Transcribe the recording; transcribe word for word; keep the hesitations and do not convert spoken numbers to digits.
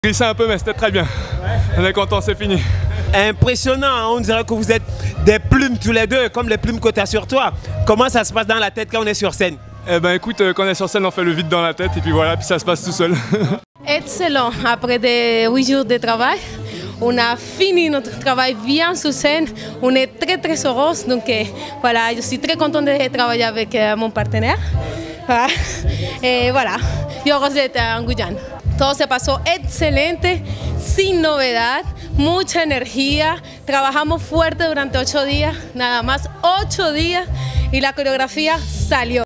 Glissé un peu, mais c'était très bien. On est content, c'est fini. Impressionnant, on dirait que vous êtes des plumes tous les deux, comme les plumes que tu as sur toi. Comment ça se passe dans la tête quand on est sur scène? Eh ben écoute, quand on est sur scène, on fait le vide dans la tête et puis voilà, puis ça se passe tout seul. Excellent. Après des huit jours de travail, on a fini notre travail bien sur scène. On est très très heureux. Donc euh, voilà, je suis très contente de travailler avec euh, mon partenaire. Voilà. Et voilà, yo heureuse d'être en Guyane. Todo se pasó excelente, sin novedad, mucha energía. Trabajamos fuerte durante ocho días, nada más ocho días, y la coreografía salió.